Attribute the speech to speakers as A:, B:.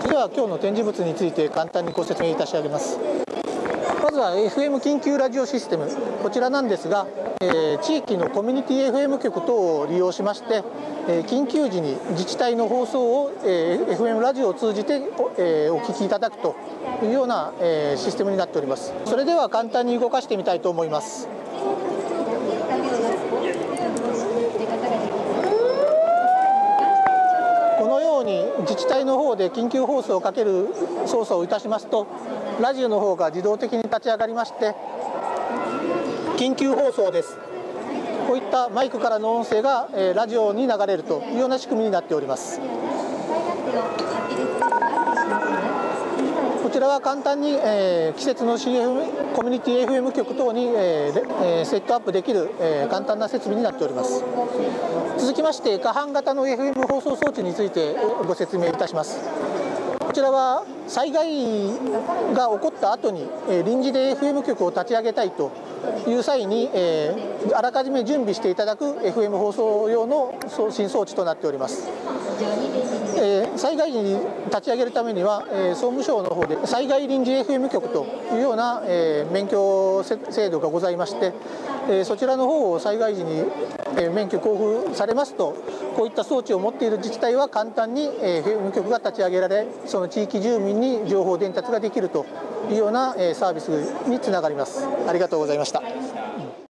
A: では今日の展示物について簡単にご説明いたし上げます。まずは FM 緊急ラジオシステム、こちらなんですが、地域のコミュニティ FM 局等を利用しまして、緊急時に自治体の放送を、FM ラジオを通じて、お聞きいただくというような、システムになっております。それでは簡単に動かしてみたいと思います。このように自治体の方で緊急放送をかける操作をいたしますと、ラジオの方が自動的に立ち上がりまして、緊急放送です。こういったマイクからの音声がラジオに流れるというような仕組みになっております。こちらは簡単に季節の CFM コミュニティ FM 局等にセットアップできる簡単な設備になっております。続きまして、可搬型の FM 放送装置についてご説明いたします。こちらは災害が起こった後に臨時で FM 局を立ち上げたいという際にあらかじめ準備していただく FM 放送用の送信装置となっております。災害時に立ち上げるためには総務省の方で災害臨時 FM 局というような免許制度がございまして、そちらの方を災害時に免許交付されますと、こういった装置を持っている自治体は簡単に FM 局が立ち上げられ、その地域住民に情報伝達ができるというようなサービスにつながります。ありがとうございました。